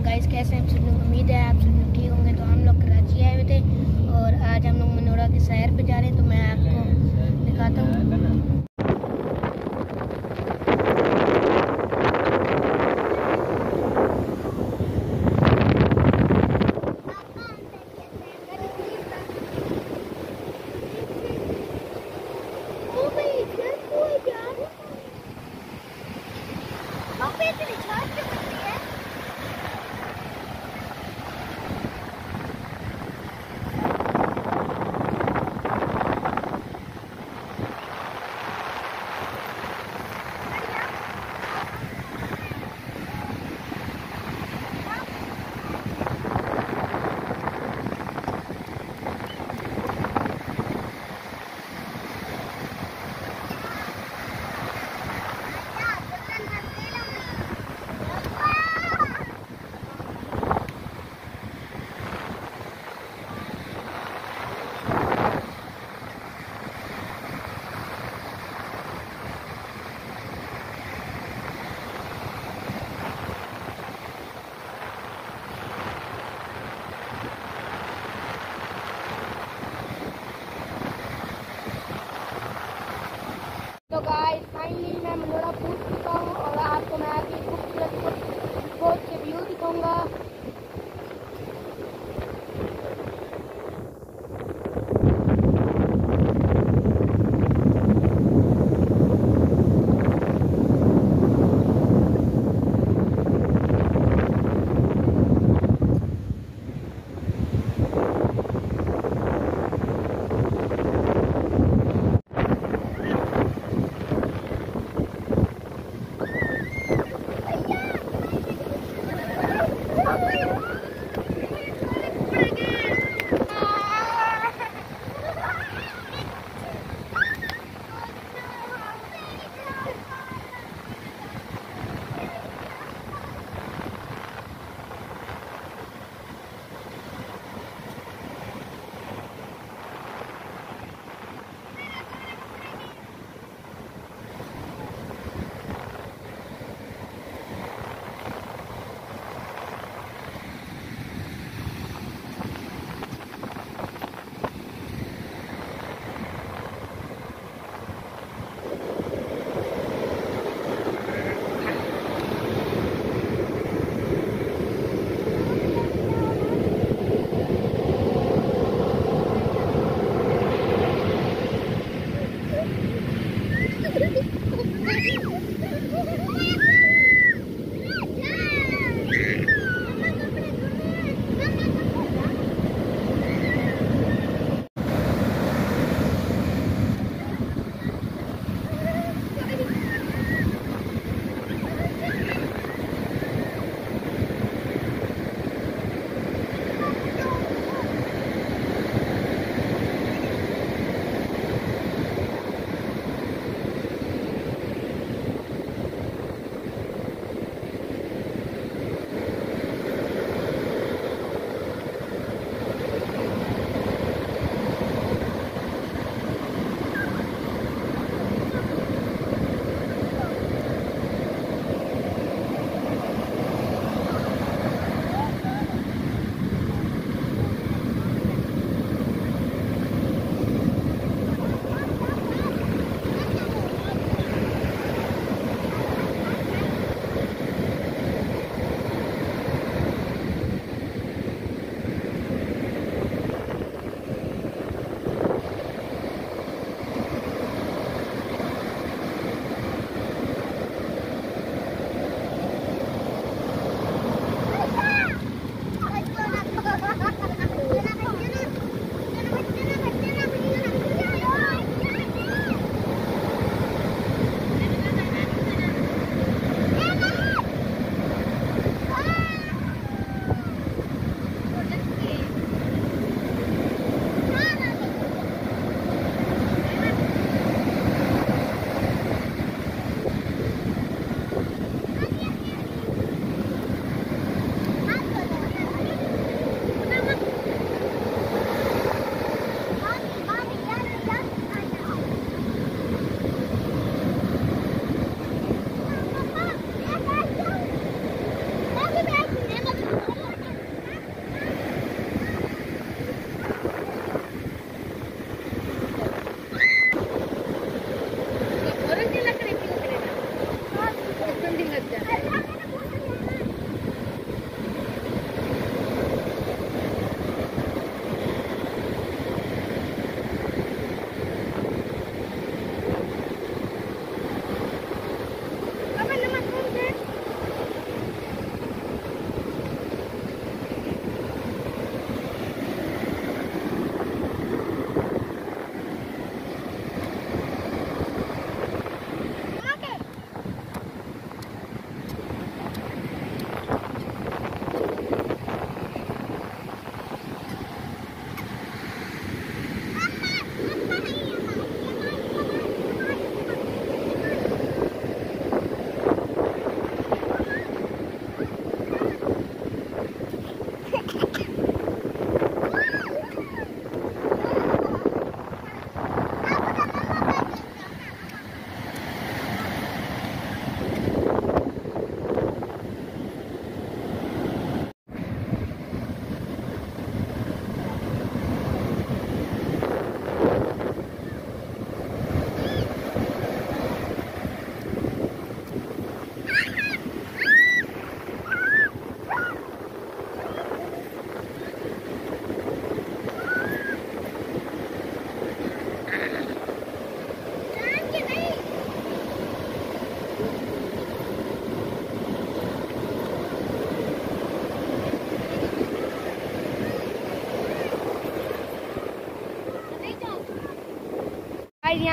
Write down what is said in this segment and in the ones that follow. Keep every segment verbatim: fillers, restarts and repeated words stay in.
Guys कैसे हैं आप सब लोग। उम्मीद है आप सब लोग ठीक होंगे। तो हम लोग कराची आए हुए थे और आज हम लोग मनोरा के सैर पे जा रहे हैं, तो मैं आपको दिखाता हूँ। तो गाइस फाइनली मैं मनोरा पहुंच चुका हूँ और आपको मैं आगे खूबसूरत बहुत से व्यू दिखाऊंगा।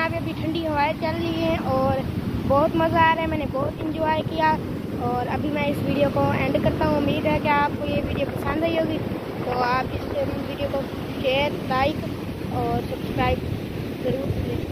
यहाँ पे अभी ठंडी हवाएं चल रही हैं और बहुत मज़ा आ रहा है। मैंने बहुत इंजॉय किया और अभी मैं इस वीडियो को एंड करता हूँ। उम्मीद है कि आपको ये वीडियो पसंद आई होगी, तो आप इस वीडियो को शेयर, लाइक और सब्सक्राइब ज़रूर करें।